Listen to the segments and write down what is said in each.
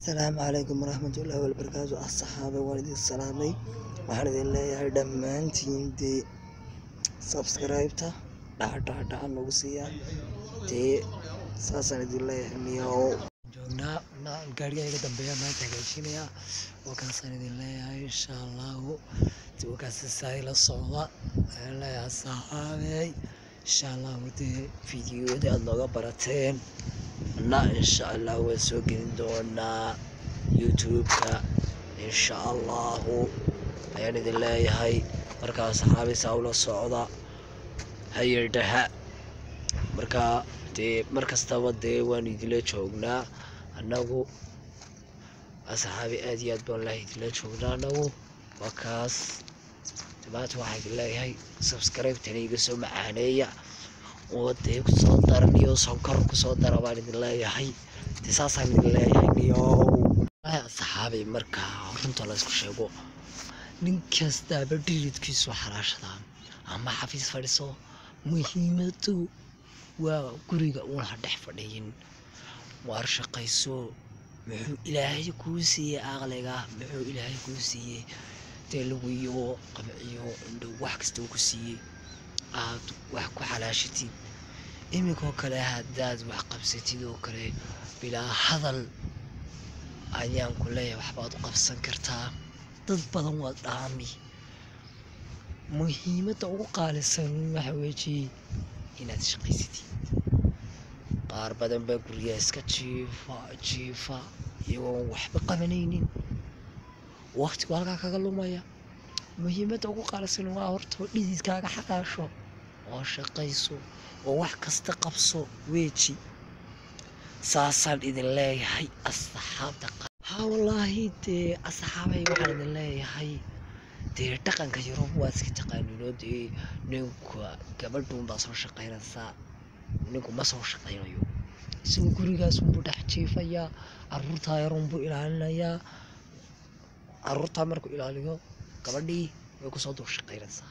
السلام عليكم ورحمة الله وبركاته. الصحابة والدي السلامي waxaan idin leeyahay dhammaantiin dee subscribe-ta dhac nagu siiya dee saasaan idin leeyahay miyaw joognaa gaariga iga dambeeya maanta hagaajinaya wakaasaan idin leeyahay insha allahu dee wakaas saay la socda ayaan leeyahay saxaabey insha allahu dee fiidiyooda aad nooga barateen na insha allah waan soo gelin doonaa youtube-ka insha allahu ayaan idin leeyahay markaa saxaabi saa ula socda hayardhaha markaa dee markastaba dee waan idinla joognaa annagu asxaabi aad iyo aad baan laha idinla joognaa annagu waa kaas maanta waxaan idin leeyahay subscribe-tana iga soo macaaneeya oo dee kusoo daran iyo sonkor kusoo dara baan idin leeyahay dee saasaan idin leeyahay niyow saxaabi markaa runta la isku sheego nin kastaaba dhiridkiisu xaraashadaa ama xafiis fadhiso muhiimadu waa guriga uun ha dhex fadhiyin waar shaqayso muxuu ilaahay kuu siiyey aqliga muxuu ilaahay kuu siiyey dee lagu iyo qabciyo indhow wax kasta uu ku siiyey aad wax ku xalaashatid iminkoo kale haddaad wax qabsatid oo kale bilaa hadal ayaan ku leeyahay waxbaad u qabsan kartaa dad badan waa dhaami muhiimadda ugu qaalisan waxa weeye inaad shaqaysatid qaar badan baa guriga iska jiifa iyagoo waxba qabanaynin waqtigu halkaa kaga lumaya muhiimadda ugu qaalisan waa horta dhididkaaga xaqaasho oo shaqayso oo wax kasta qabso weeji saasaan idin leeyahay asxaabta wallaahi dee asxaabay waxaan idin leeyahay dee dhaqanka yurub waa iska taqaaniinoo dee ninka gabadhuun baa soo shaqaynaysaa ninku ma soo shaqaynayo isagoo gurigaas unbuu dhex jiifayaa carruurtaa yarunbuu ilaalinayaa carruurtaa markuu ilaaliyo gabadhii way kusoo dul shaqaynaysaa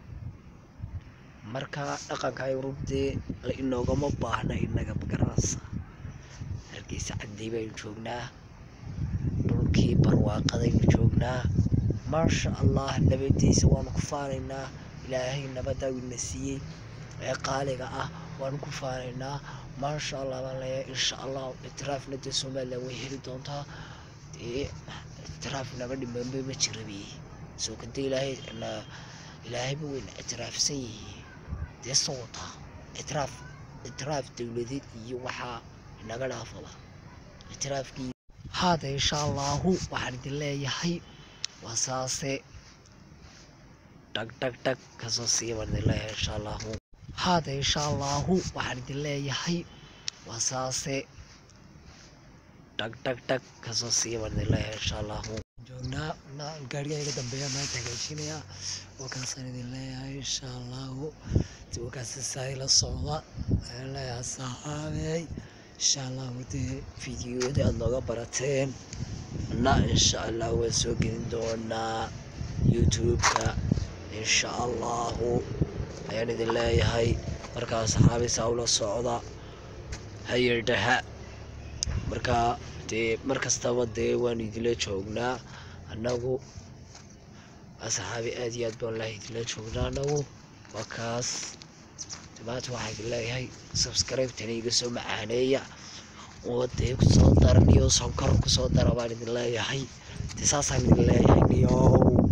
marka dhaqanka yurub dee la inoogama baahna inaga magaranaysaa hargeysa caddey baynu joognaa dhulkii barwaaqadaynu joognaa maasha allah nabadiisa waanu ku faanaynaa ilaahay nabadaa wina siiyey ee qaaliga ah waanu ku faanaynaa maasha allah baan leeyahay insha allah itiraafna dee somaliland way heli doontaa dee itiraaf naga dhimanba ma jirabi soo kada ilaahayba wayna itiraafsan yihiin dee socota itiraaf dowladeed iyo waxaa inaga dhaafaba itiraafkii هذا إن شاء الله waxaan idin leeyahay waa saase tag kasoo sii baan idin leeyahay insha allah هذا إن شاء الله waxaan idin leeyahay waa saase tag kasoo sii baan idin leeyahay insha allah joognaa gaariga iga dambeeya maanta hagaajinaya wakaasaan idin leeyahay insha allah wakaas saay la socda ayaan leeyahay saxaabey insha allahu dee fiidiyooda aad nooga barateen na insha allah waan soo gelin doonaa youtube-ka insha allahu ayaan idin leeyahay markaa saxaabi saa ula socda hayardhaha markaa dee markastaba dee waan idinla joognaa annagu asxaabi aad iyo aad baan laha idinla joognaa annagu waa kaas maanta waxaan idin leeyahay subscribe-tana iga soo macaaneeya oo dee kusoo daran iyo sonkor kusoo dara baan idin leeyahay dee saasaan idin leeyahay niyow